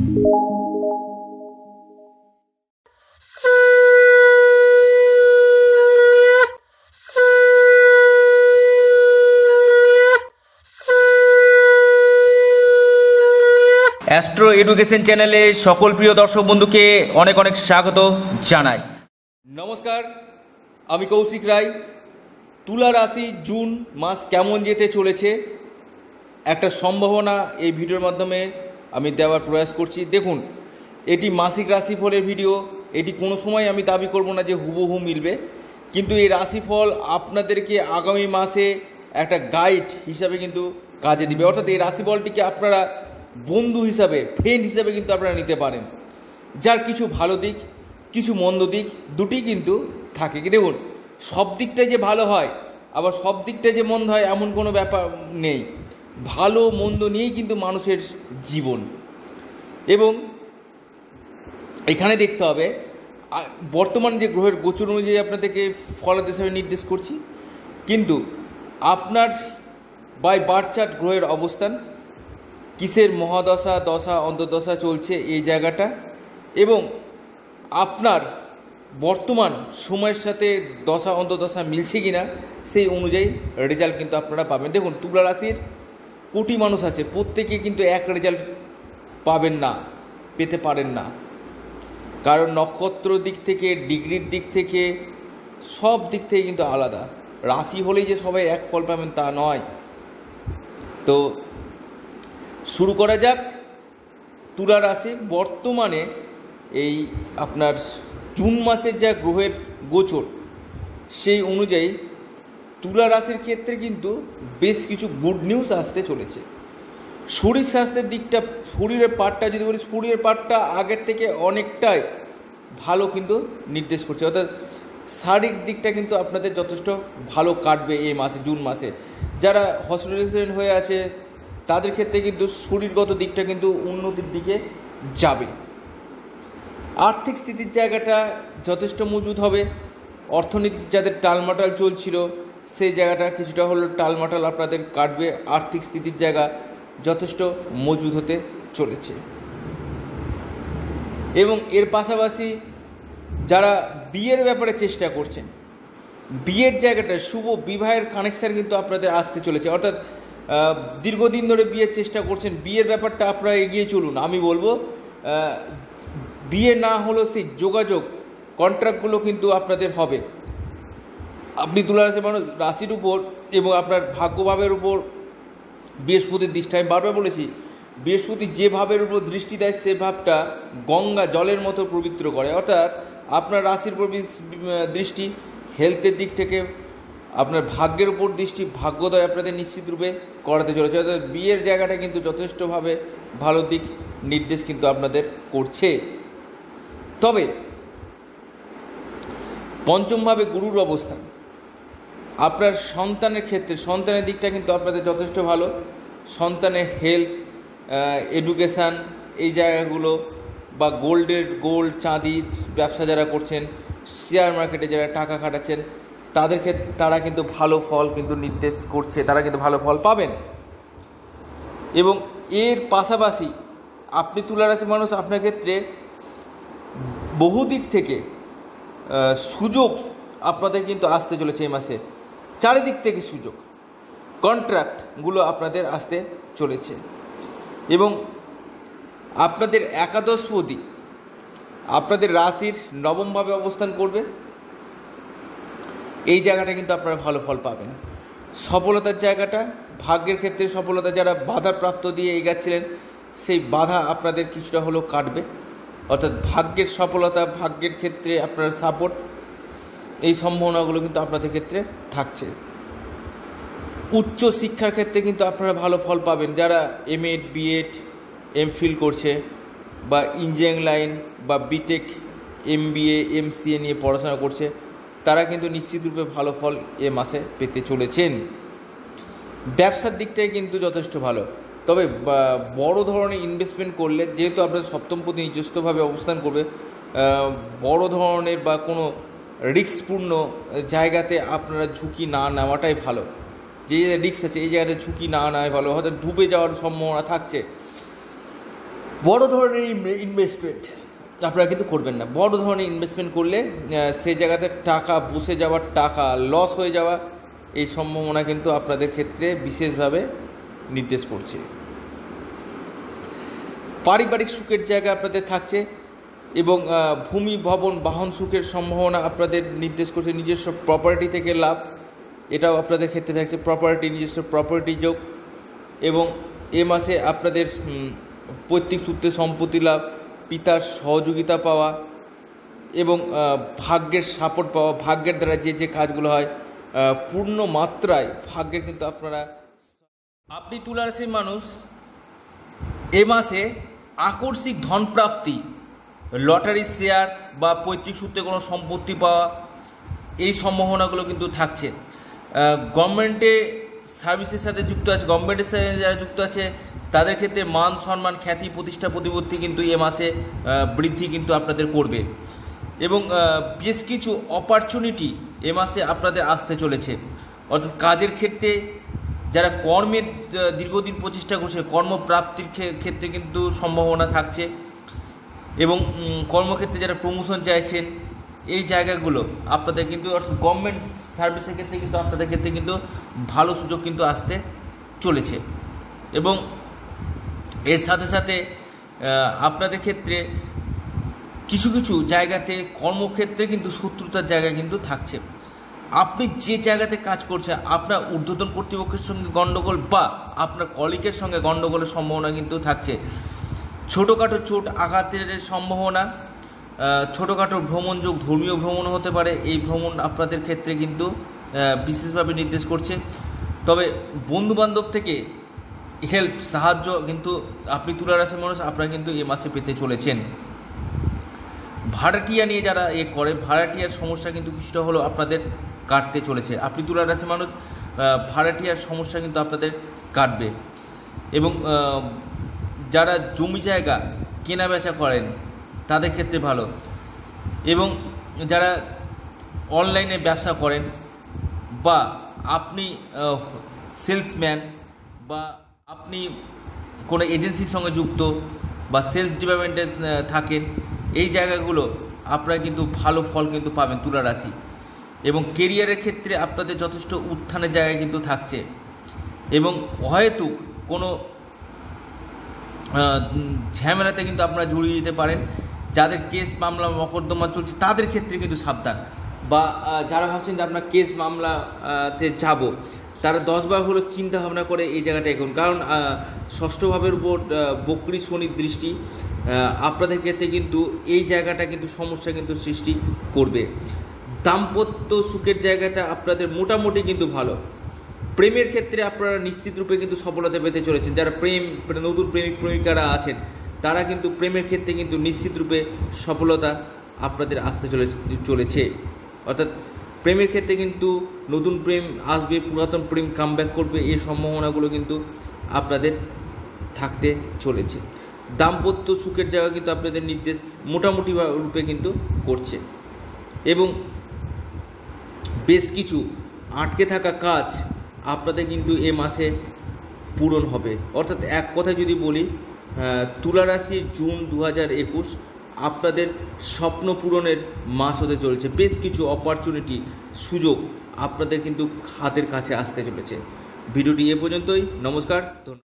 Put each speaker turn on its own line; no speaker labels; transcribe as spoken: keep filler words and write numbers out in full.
Astro education চ্যানেলে সকল প্রিয় দর্শক বন্ধুকে অনেক অনেক স্বাগত জানাই। নমস্কার, আমি কৌশিক রায়। তুলা রাশি জুন মাস কেমন যেতে চলেছে একটা সম্ভাবনা এই ভিডিওর মাধ্যমে আমি দেওয়ার প্রয়াস করছি। দেখুন, এটি মাসিক রাশিফলের ভিডিও। এটি কোনো সময় আমি দাবি করব না যে হুবহু মিলবে, কিন্তু এই রাশিফল আপনাদেরকে আগামী মাসে একটা গাইড হিসাবে কিন্তু কাজে দিবে। অর্থাৎ এই রাশিফলটিকে আপনারা বন্ধু হিসাবে, ফ্রেন্ড হিসাবে কিন্তু আপনারা নিতে পারেন, যার কিছু ভালো দিক কিছু মন্দ দিক দুটি কিন্তু থাকে। কি দেখুন, সব দিকটাই যে ভালো হয় আবার সব দিকটাই যে মন্দ হয় এমন কোনো ব্যাপার নেই। ভালো মন্দ নিয়েই কিন্তু মানুষের জীবন। এবং এখানে দেখতে হবে বর্তমান যে গ্রহের গোচর অনুযায়ী আপনাদেরকে ফলাদেশ হিসাবে নির্দেশ করছি, কিন্তু আপনার বাই বার্থ চার্ট গ্রহের অবস্থান, কিসের মহাদশা দশা অন্তর্দশা চলছে এই জায়গাটা, এবং আপনার বর্তমান সময়ের সাথে দশা অন্তর্দশা মিলছে কিনা সেই অনুযায়ী রেজাল্ট কিন্তু আপনারা পাবেন। দেখুন, তুলা রাশির কোটি মানুষ আছে, প্রত্যেকে কিন্তু এক রেজাল্ট পাবেন না, পেতে পারেন না, কারণ নক্ষত্র দিক থেকে, ডিগ্রির দিক থেকে, সব দিক থেকে কিন্তু আলাদা। রাশি হলেই যে সবাই এক ফল পাবেন তা নয়। তো শুরু করা যাক। তুলা রাশি বর্তমানে এই আপনার জুন মাসের যা গ্রহের গোচর সেই অনুযায়ী তুলা রাশির ক্ষেত্রে কিন্তু বেশ কিছু গুড নিউজ আসতে চলেছে। শরীর স্বাস্থ্যের দিকটা, শরীরের পার্টটা যদি বলি, শরীরের পার্টটা আগের থেকে অনেকটাই ভালো কিন্তু নির্দেশ করছে। অর্থাৎ শারীরিক দিকটা কিন্তু আপনাদের যথেষ্ট ভালো কাটবে এই মাসে, জুন মাসে। যারা হসপিটালাইজেশন হয়ে আছে তাদের ক্ষেত্রে কিন্তু শরীরগত দিকটা কিন্তু উন্নতির দিকে যাবে। আর্থিক স্থিতির জায়গাটা যথেষ্ট মজবুত হবে। অর্থনীতি যাদের টালমাটাল চলছিল সেই জায়গাটা কিছুটা হলেও টালমাটাল আপনাদের কাটবে। আর্থিক স্থিতির জায়গা যথেষ্ট মজবুত হতে চলেছে। এবং এর পাশাপাশি যারা বিয়ের ব্যাপারে চেষ্টা করছেন, বিয়ের জায়গাটা শুভ বিবাহের কানেকশান কিন্তু আপনাদের আসতে চলেছে। অর্থাৎ দীর্ঘদিন ধরে বিয়ের চেষ্টা করছেন, বিয়ের ব্যাপারটা আপনারা এগিয়ে চলুন। আমি বলবো বিয়ে না হলেও সেই যোগাযোগ কন্ট্রাক্টগুলো কিন্তু আপনাদের হবে। আপনি তুলা রাশির মানুষ, রাশির উপর এবং আপনার ভাগ্যভাবের উপর বৃহস্পতির দৃষ্টি, আমি বারবার বলেছি বৃহস্পতি যে ভাবের উপর দৃষ্টি দেয় সে ভাবটা গঙ্গা জলের মতো পবিত্র করে। অর্থাৎ আপনার রাশির উপর দৃষ্টি হেলথের দিক থেকে, আপনার ভাগ্যের উপর দৃষ্টি ভাগ্যোদয় আপনাদের নিশ্চিত রূপে করাতে চলেছে। অর্থাৎ বিয়ের জায়গাটা কিন্তু যথেষ্টভাবে ভালো দিক নির্দেশ কিন্তু আপনাদের করছে। তবে পঞ্চমভাবে গুরুর অবস্থান আপনার সন্তানের ক্ষেত্রে, সন্তানের দিকটা কিন্তু আপনাদের যথেষ্ট ভালো। সন্তানের হেলথ, এডুকেশান, এই জায়গাগুলো, বা গোল্ডের গোল্ড চাঁদি ব্যবসা যারা করছেন, শেয়ার মার্কেটে যারা টাকা খাটাচ্ছেন তাদের ক্ষেত্রে তারা কিন্তু ভালো ফল কিন্তু নির্দেশ করছে, তারা কিন্তু ভালো ফল পাবেন। এবং এর পাশাপাশি আপনি তুলা রাশির মানুষ, আপনার ক্ষেত্রে বহু দিক থেকে সুযোগ আপনাদের কিন্তু আসতে চলেছে এই মাসে। চারিদিক থেকে সুযোগ, কন্ট্রাক্টগুলো আপনাদের আসতে চলেছে। এবং আপনাদের একাদশপতি আপনাদের রাশির নবমভাবে অবস্থান করবে। এই জায়গাটা কিন্তু আপনারা ভালো ফল পাবেন। সফলতার জায়গাটা, ভাগ্যের ক্ষেত্রে সফলতা, যারা বাধা প্রাপ্ত দিয়ে এগাচ্ছিলেন সেই বাধা আপনাদের কিছুটা হলেও কাটবে। অর্থাৎ ভাগ্যের সফলতা, ভাগ্যের ক্ষেত্রে আপনার সাপোর্ট, এই সম্ভাবনাগুলো কিন্তু আপনাদের ক্ষেত্রে থাকছে। উচ্চ শিক্ষার ক্ষেত্রে কিন্তু আপনারা ভালো ফল পাবেন। যারা M Ed, B Ed, M Phil করছে, বা ইঞ্জিনিয়ারিং লাইন বা BTech, M B A, M C A নিয়ে পড়াশোনা করছে, তারা কিন্তু নিশ্চিতরূপে ভালো ফল এ মাসে পেতে চলেছেন। ব্যবসার দিকটাই কিন্তু যথেষ্ট ভালো। তবে বড় ধরনের ইনভেস্টমেন্ট করলে, যেহেতু আপনাদের সপ্তমপতি নিজস্বভাবে অবস্থান করবে, বড় ধরনের বা কোনো রিস্কপূর্ণ জায়গাতে আপনারা ঝুঁকি না নেওয়াটাই ভালো। যে রিস্ক আছে এই জায়গাতে ঝুঁকি না নেওয়াই ভালো। হয়তো ডুবে যাওয়ার সম্ভাবনা থাকছে, বড় ধরনের ইনভেস্টমেন্ট আপনারা কিন্তু করবেন না। বড় ধরনের ইনভেস্টমেন্ট করলে সেই জায়গাতে টাকা বসে যাওয়ার, টাকা লস হয়ে যাওয়া, এই সম্ভাবনা কিন্তু আপনাদের ক্ষেত্রে বিশেষভাবে নির্দেশ করছে। পারিবারিক সুখের জায়গা আপনাদের থাকছে এবং ভূমি ভবন বাহন সুখের সম্ভাবনা আপনাদের নির্দেশ করছে। নিজস্ব প্রপার্টি থেকে লাভ, এটাও আপনাদের ক্ষেত্রে থাকছে। প্রপার্টি, নিজস্ব প্রপার্টি যোগ এবং এ মাসে আপনাদের পৈতৃক সূত্রে সম্পত্তি লাভ, পিতার সহযোগিতা পাওয়া এবং ভাগ্যের সাপোর্ট পাওয়া। ভাগ্যের দ্বারা যে যে কাজগুলো হয় পূর্ণ মাত্রায় ভাগ্যের কিন্তু আপনারা। আপনি তুলা রাশির মানুষ, এ মাসে আকস্মিক ধনপ্রাপ্তি, লটারি শেয়ার বা পৈতৃক সূত্রে কোনো সম্পত্তি পাওয়া, এই সম্ভাবনাগুলো কিন্তু থাকছে। গভর্নমেন্টে সার্ভিসের সাথে যুক্ত আছে, গভর্নমেন্টের সাথে যারা যুক্ত আছে তাদের ক্ষেত্রে মান সম্মান, খ্যাতি, প্রতিষ্ঠা, প্রতিপত্তি কিন্তু এ মাসে বৃদ্ধি কিন্তু আপনাদের করবে এবং বেশ কিছু অপরচুনিটি এ মাসে আপনাদের আসতে চলেছে। অর্থাৎ কাজের ক্ষেত্রে যারা কর্মের দীর্ঘদিন প্রচেষ্টা করছে, কর্মপ্রাপ্তির ক্ষেত্রে কিন্তু সম্ভাবনা থাকছে এবং কর্মক্ষেত্রে যারা প্রমোশন চাইছেন, এই জায়গাগুলো আপনাদের কিন্তু, অর্থাৎ গভর্নমেন্ট সার্ভিসের ক্ষেত্রে কিন্তু আপনাদের ক্ষেত্রে কিন্তু ভালো সুযোগ কিন্তু আসতে চলেছে এবং এর সাথে সাথে আপনাদের ক্ষেত্রে কিছু কিছু জায়গাতে কর্মক্ষেত্রে কিন্তু শত্রুতার জায়গা কিন্তু থাকছে। আপনি যে জায়গাতে কাজ করছেন, আপনার ঊর্ধ্বতন কর্তৃপক্ষের সঙ্গে গণ্ডগোল বা আপনার কলিগের সঙ্গে গণ্ডগোলের সম্ভাবনা কিন্তু থাকছে। ছোটোখাটো চোট আঘাতের সম্ভাবনা, ছোটোখাটো ভ্রমণ যোগ, ধর্মীয় ভ্রমণ হতে পারে। এই ভ্রমণ আপনাদের ক্ষেত্রে কিন্তু বিশেষভাবে নির্দেশ করছে। তবে বন্ধুবান্ধব থেকে হেল্প, সাহায্য কিন্তু আপনি তুলা রাশির মানুষ আপনারা কিন্তু এ মাসে পেতে চলেছেন। ভাড়াটিয়া নিয়ে যারা এ করে, ভাড়াটিয়ার সমস্যা কিন্তু কিছুটা হলেও আপনাদের কাটতে চলেছে। আপনি তুলা রাশির মানুষ, ভাড়াটিয়ার সমস্যা কিন্তু আপনাদের কাটবে এবং যারা জমি জায়গা কেনা বেচা করেন তাদের ক্ষেত্রে ভালো এবং যারা অনলাইনে ব্যবসা করেন বা আপনি সেলসম্যান বা আপনি কোনো এজেন্সির সঙ্গে যুক্ত বা সেলস ডিপার্টমেন্টে থাকেন, এই জায়গাগুলো আপনারা কিন্তু ভালো ফল কিন্তু পাবেন তুলা রাশি এবং কেরিয়ারের ক্ষেত্রে আপনাদের যথেষ্ট উত্থানের জায়গা কিন্তু থাকছে এবং হয়তো কোনো ঝামেলাতে কিন্তু আপনারা জড়িয়ে যেতে পারেন। যাদের কেস মামলা মকদ্দমা চলছে তাদের ক্ষেত্রে কিন্তু সাবধান, বা যারা ভাবছেন যে আপনার কেস মামলাতে যাব, তারা দশবার হলো চিন্তা ভাবনা করে এই জায়গাটা এগোন। কারণ ষষ্ঠ ভাবের উপর বক্রী শনির দৃষ্টি আপনাদের ক্ষেত্রে কিন্তু এই জায়গাটা কিন্তু সমস্যা কিন্তু সৃষ্টি করবে। দাম্পত্য সুখের জায়গাটা আপনাদের মোটামুটি কিন্তু ভালো। প্রেমের ক্ষেত্রে আপনারা নিশ্চিত রূপে কিন্তু সফলতা পেতে চলেছেন। যারা প্রেম নতুন প্রেমিক প্রেমিকারা আছেন তারা কিন্তু প্রেমের ক্ষেত্রে কিন্তু নিশ্চিত রূপে সফলতা আপনাদের আসতে চলে চলেছে অর্থাৎ প্রেমের ক্ষেত্রে কিন্তু নতুন প্রেম আসবে, পুরাতন প্রেম কামব্যাক করবে, এই সম্ভাবনাগুলো কিন্তু আপনাদের থাকতে চলেছে। দাম্পত্য সুখের জায়গা কিন্তু আপনাদের নির্দেশ মোটামুটি রূপে কিন্তু করছে এবং বেশ কিছু আটকে থাকা কাজ আপনাদের কিন্তু এ মাসে পূরণ হবে। অর্থাৎ এক কথায় যদি বলি, তুলা রাশি জুন দু হাজার একুশ আপনাদের স্বপ্ন পূরণের মাস হতে চলেছে। বেশ কিছু অপরচুনিটি, সুযোগ আপনাদের কিন্তু হাতের কাছে আসতে চলেছে। ভিডিওটি এ পর্যন্তই। নমস্কার।